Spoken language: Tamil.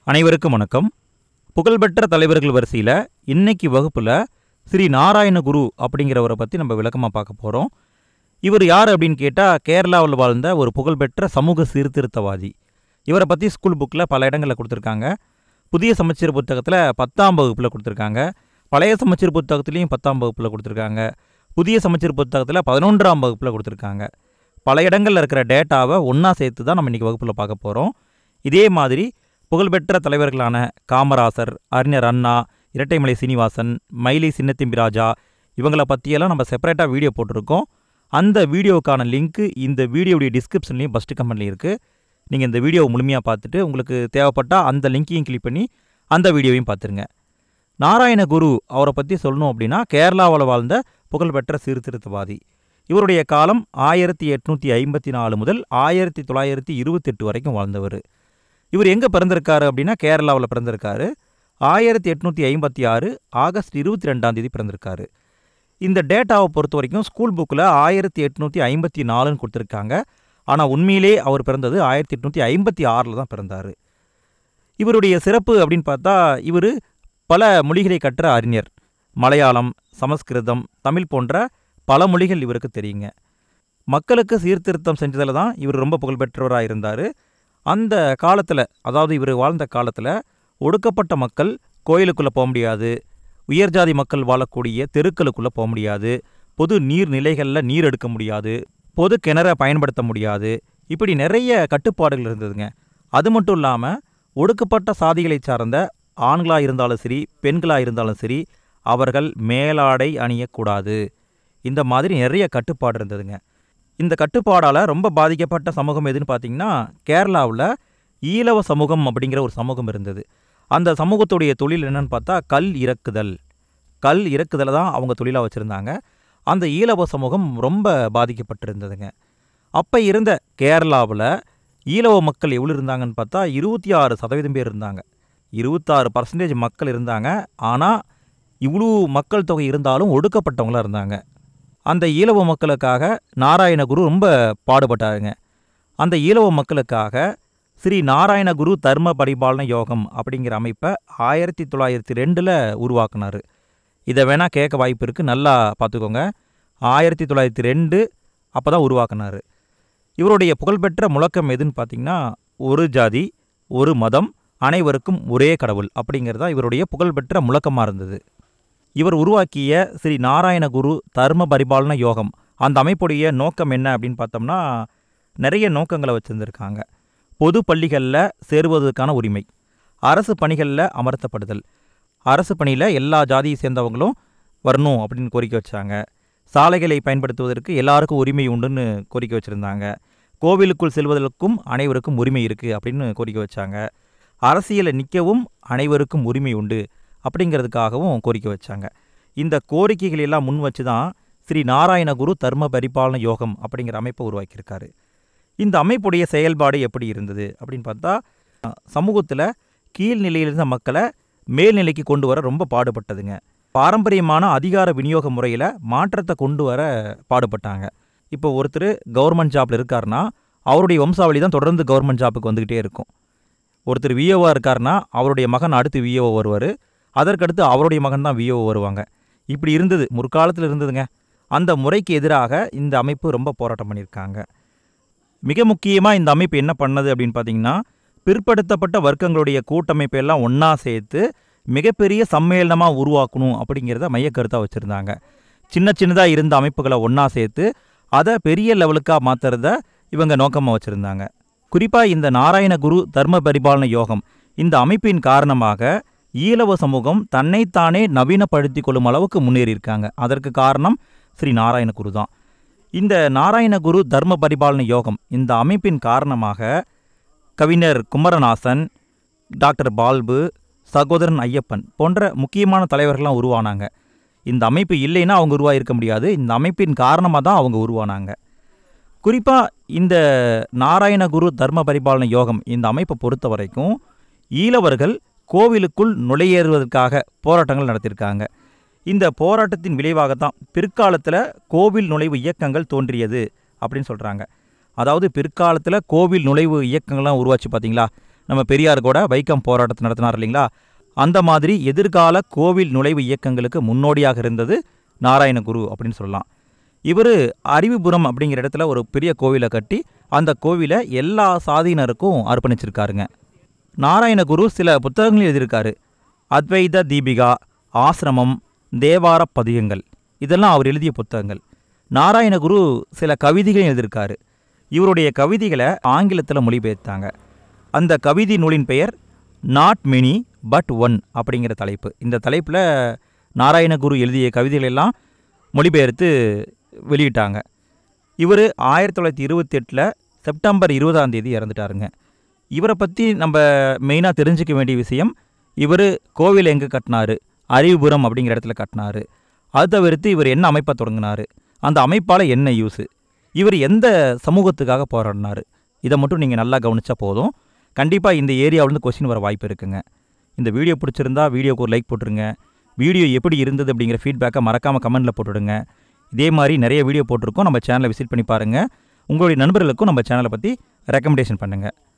அனைவருக்கும் வணக்கம். புகழ்பெற்ற தலைவர்கள் வரிசையில் இன்னைக்கு வகுப்பில் ஸ்ரீ நாராயணகுரு அப்படிங்கிறவரை பற்றி நம்ம விளக்கமாக பார்க்க போகிறோம். இவர் யார் அப்படின்னு கேட்டால், கேரளாவில் வாழ்ந்த ஒரு புகழ்பெற்ற சமூக சீர்திருத்தவாதி. இவரை பற்றி ஸ்கூல் புக்கில் பல இடங்களில் கொடுத்துருக்காங்க. புதிய சமச்சீர் புத்தகத்தில் 10ஆம் வகுப்பில் கொடுத்துருக்காங்க. பழைய சமச்சீர் புத்தகத்துலேயும் 10ஆம் வகுப்பில் கொடுத்துருக்காங்க. புதிய சமச்சீர் புத்தகத்தில் 11ஆம் வகுப்பில் கொடுத்துருக்காங்க. பல இடங்களில் இருக்கிற டேட்டாவை ஒன்றா சேர்த்து தான் நம்ம இன்றைக்கி வகுப்பில் பார்க்க போகிறோம். இதே மாதிரி புகழ்பெற்ற தலைவர்களான காமராசர், அறிஞர் அண்ணா, இரட்டைமலை சீனிவாசன், மயிலை சின்னத்தம்பிராஜா இவங்களை பற்றியெல்லாம் நம்ம செப்பரேட்டாக வீடியோ போட்டிருக்கோம். அந்த வீடியோவுக்கான லிங்க்கு இந்த வீடியோடைய டிஸ்கிரிப்ஷன்லேயும் ஃபஸ்ட்டு கமெண்ட்லேயும் இருக்குது. நீங்கள் இந்த வீடியோவை முழுமையாக பார்த்துட்டு உங்களுக்கு தேவைப்பட்டால் அந்த லிங்க்கையும் கிளிக் பண்ணி அந்த வீடியோவையும் பார்த்துருங்க. நாராயணகுரு அவரை பற்றி சொல்லணும் அப்படின்னா, கேரளாவில் வாழ்ந்த புகழ்பெற்ற சீர்திருத்தவாதி. இவருடைய காலம் 1854 முதல் 1928 வரைக்கும் வாழ்ந்தவர். இவர் எங்கே பிறந்திருக்காரு அப்படின்னா, கேரளாவில் பிறந்திருக்காரு. 1856 ஆகஸ்ட் 22 பிறந்திருக்காரு. இந்த டேட்டாவை பொறுத்த வரைக்கும் ஸ்கூல் புக்கில் 1854 கொடுத்துருக்காங்க. ஆனால் உண்மையிலே அவர் பிறந்தது 1856 தான் பிறந்தார். இவருடைய சிறப்பு அப்படின்னு பார்த்தா, இவர் பல மொழிகளை கற்ற அறிஞர். மலையாளம், சமஸ்கிருதம், தமிழ் போன்ற பல மொழிகள் இவருக்கு தெரியுங்க. மக்களுக்கு சீர்திருத்தம் செஞ்சதில் தான் இவர் ரொம்ப புகழ்பெற்றவராக இருந்தார். அந்த காலத்தில், அதாவது இவர் வாழ்ந்த காலத்தில், ஒடுக்கப்பட்ட மக்கள் கோயிலுக்குள்ளே போக முடியாது, உயர்ஜாதி மக்கள் வாழக்கூடிய தெருக்களுக்குள்ளே போக முடியாது, பொது நீர்நிலைகளில் நீர் எடுக்க முடியாது, பொது கிணறை பயன்படுத்த முடியாது, இப்படி நிறைய கட்டுப்பாடுகள் இருந்ததுங்க. அது மட்டும் இல்லாமல் ஒடுக்கப்பட்ட சாதிகளை சார்ந்த ஆண்களாக இருந்தாலும் சரி, பெண்களாக இருந்தாலும் சரி, அவர்கள் மேலாடை அணியக்கூடாது. இந்த மாதிரி நிறைய கட்டுப்பாடு இருந்ததுங்க. இந்த கட்டுப்பாடால் ரொம்ப பாதிக்கப்பட்ட சமூகம் எதுன்னு பார்த்தீங்கன்னா, கேரளாவில் ஈழவ சமூகம் அப்படிங்கிற ஒரு சமூகம் இருந்தது. அந்த சமூகத்துடைய தொழில் என்னன்னு பார்த்தா கல் இறக்குதலை தான் அவங்க தொழிலாக வச்சுருந்தாங்க. அந்த ஈழவ சமூகம் ரொம்ப பாதிக்கப்பட்டிருந்ததுங்க. அப்போ இருந்த கேரளாவில் ஈழவ மக்கள் எவ்வளோ இருந்தாங்கன்னு பார்த்தா 26% பேர் இருந்தாங்க. 26% மக்கள் இருந்தாங்க. ஆனால் இவ்வளோ மக்கள் தொகை இருந்தாலும் ஒடுக்கப்பட்டவங்களாக இருந்தாங்க. அந்த ஈழவ மக்களுக்காக நாராயணகுரு ரொம்ப பாடுபட்டாருங்க. அந்த ஈழவ மக்களுக்காக ஸ்ரீ நாராயணகுரு தர்ம பரிபாலன யோகம் அப்படிங்கிற அமைப்பை 1902 உருவாக்குனார். இதை வேணால் கேட்க வாய்ப்பு இருக்குது, நல்லா பார்த்துக்கோங்க. 1902 அப்போ தான் உருவாக்குனார். இவருடைய புகழ்பெற்ற முழக்கம் எதுன்னு பார்த்தீங்கன்னா, ஒரு ஜாதி, ஒரு மதம், அனைவருக்கும் ஒரே கடவுள் அப்படிங்கிறது தான் இவருடைய புகழ்பெற்ற முழக்கமாக இருந்தது. இவர் உருவாக்கிய ஸ்ரீ நாராயணகுரு தர்ம பரிபாலன யோகம், அந்த அமைப்புடைய நோக்கம் என்ன அப்படின்னு பார்த்தோம்னா, நிறைய நோக்கங்களை வச்சுருந்துருக்காங்க. பொது பள்ளிகளில் சேருவதற்கான உரிமை, அரசு பணிகளில் அமர்த்தப்படுதல், அரசு பணியில் எல்லா ஜாதியை சேர்ந்தவங்களும் வரணும் அப்படின்னு கோரிக்கை வச்சாங்க. சாலைகளை பயன்படுத்துவதற்கு எல்லாருக்கும் உரிமை உண்டுன்னு கோரிக்கை வச்சுருந்தாங்க. கோவிலுக்குள் செல்வதற்கும் அனைவருக்கும் உரிமை இருக்குது அப்படின்னு கோரிக்கை வச்சாங்க. அரசியலை நிற்கவும் அனைவருக்கும் உரிமை உண்டு அப்படிங்கிறதுக்காகவும் கோரிக்கை வச்சாங்க. இந்த கோரிக்கைகள் எல்லாம் முன் வச்சு தான் ஸ்ரீ நாராயணகுரு தர்ம பரிபாலன யோகம் அப்படிங்கிற அமைப்பை உருவாக்கியிருக்காரு. இந்த அமைப்புடைய செயல்பாடு எப்படி இருந்தது அப்படின்னு பார்த்தா, சமூகத்தில் கீழ்நிலையிலிருந்த மக்களை மேல்நிலைக்கு கொண்டு வர ரொம்ப பாடுபட்டதுங்க. பாரம்பரியமான அதிகார விநியோக முறையில் மாற்றத்தை கொண்டு வர பாடுபட்டாங்க. இப்போ ஒருத்தர் கவர்மெண்ட் ஜாப்பில் இருக்காருன்னா அவருடைய வம்சாவளி தான் தொடர்ந்து கவர்மெண்ட் ஜாப்புக்கு வந்துக்கிட்டே இருக்கும். ஒருத்தர் விஓவாக இருக்காருன்னா அவருடைய மகன் அடுத்து விஓ வருவார், அதற்கடுத்து அவருடைய மகன் தான் விஓ வருவாங்க. இப்படி இருந்தது, முற்காலத்தில் இருந்ததுங்க. அந்த முறைக்கு எதிராக இந்த அமைப்பு ரொம்ப போராட்டம் பண்ணியிருக்காங்க. மிக முக்கியமாக இந்த அமைப்பு என்ன பண்ணது அப்படின்னு பார்த்தீங்கன்னா, பிற்படுத்தப்பட்ட வர்க்கங்களுடைய கூட்டமைப்பு எல்லாம் ஒன்றா சேர்த்து மிகப்பெரிய சம்மேளனமாக உருவாக்கணும் அப்படிங்கிறத மையக்கருத்தாக வச்சுருந்தாங்க. சின்னதாக இருந்த அமைப்புகளை ஒன்றா சேர்த்து அதை பெரிய லெவலுக்காக மாற்றுறத இவங்க நோக்கமாக வச்சுருந்தாங்க. குறிப்பாக இந்த நாராயணகுரு தர்ம பரிபாலன யோகம், இந்த அமைப்பின் காரணமாக ஈழவ சமூகம் தன்னைத்தானே நவீனப்படுத்தி கொள்ளும் அளவுக்கு முன்னேறியிருக்காங்க. அதற்கு காரணம் ஸ்ரீ நாராயணகுரு தான். இந்த நாராயணகுரு தர்ம பரிபாலன யோகம், இந்த அமைப்பின் காரணமாக கவிஞர் குமரநாசன், டாக்டர் பால்பு, சகோதரன் ஐயப்பன் போன்ற முக்கியமான தலைவர்கள்லாம் உருவானாங்க. இந்த அமைப்பு இல்லைன்னா அவங்க உருவாகிருக்க முடியாது. இந்த அமைப்பின் காரணமாக தான் அவங்க உருவானாங்க. குறிப்பாக இந்த நாராயணகுரு தர்ம பரிபாலன யோகம், இந்த அமைப்பை பொறுத்த வரைக்கும் ஈழவர்கள் கோவிலுக்குள் நுழையேறுவதற்காக போராட்டங்கள் நடத்தியிருக்காங்க. இந்த போராட்டத்தின் விளைவாகத்தான் பிற்காலத்தில் கோவில் நுழைவு இயக்கங்கள் தோன்றியது அப்படின்னு சொல்கிறாங்க. அதாவது பிற்காலத்தில் கோவில் நுழைவு இயக்கங்கள்லாம் உருவாச்சு பார்த்தீங்களா. நம்ம பெரியார் கூட வைக்கம் போராட்டத்தை நடத்தினார் இல்லைங்களா, அந்த மாதிரி எதிர்கால கோவில் நுழைவு இயக்கங்களுக்கு முன்னோடியாக இருந்தது நாராயணகுரு அப்படின்னு சொல்லலாம். இவர் அறிவுபுரம் அப்படிங்கிற இடத்துல ஒரு பெரிய கோவிலை கட்டி அந்த கோவிலை எல்லா சாதியினருக்கும் அர்ப்பணிச்சிருக்காருங்க. நாராயணகுரு சில புத்தகங்கள் எழுதியிருக்காரு. அத்வைத தீபிகா, ஆசிரமம், தேவார பதிகங்கள், இதெல்லாம் அவர் எழுதிய புத்தகங்கள். நாராயணகுரு சில கவிதைகள் எழுதியிருக்காரு. இவருடைய கவிதைகளை ஆங்கிலத்தில் மொழிபெயர்த்தாங்க. அந்த கவிதை நூலின் பெயர் நாட் மெனி பட் ஒன் அப்படிங்கிற தலைப்பு. இந்த தலைப்பில் நாராயணகுரு எழுதிய கவிதைகளெல்லாம் மொழிபெயர்த்து வெளியிட்டாங்க. இவர் 1928 செப்டம்பர் 20 இறந்துட்டாருங்க. இவரை பற்றி நம்ம மெயினாக தெரிஞ்சிக்க வேண்டிய விஷயம், இவர் கோவில் எங்கே கட்டினார், அறிவுபுரம் அப்படிங்கிற இடத்துல கட்டினார். அது தவிர்த்து இவர் என்ன அமைப்பை தொடங்கினார், அந்த அமைப்பால் என்ன யூஸு, இவர் எந்த சமூகத்துக்காக போராடினார், இதை மட்டும் நீங்கள் நல்லா கவனித்தா போதும். கண்டிப்பாக இந்த ஏரியாவிலேருந்து கொஸ்டின் வர வாய்ப்பு இருக்குங்க. இந்த வீடியோ பிடிச்சிருந்தா வீடியோக்கு ஒரு லைக் போட்டுருங்க. வீடியோ எப்படி இருந்தது அப்படிங்கிற ஃபீட்பேக்கை மறக்காமல் கமெண்ட்டில் போட்டுவிடுங்க. இதே மாதிரி நிறைய வீடியோ போட்டிருக்கோம். நம்ம சேனலை விசிட் பண்ணி பாருங்கள். உங்களுடைய நண்பர்களுக்கும் நம்ம சேனலை பற்றி ரெக்கமெண்டேஷன் பண்ணுங்கள்.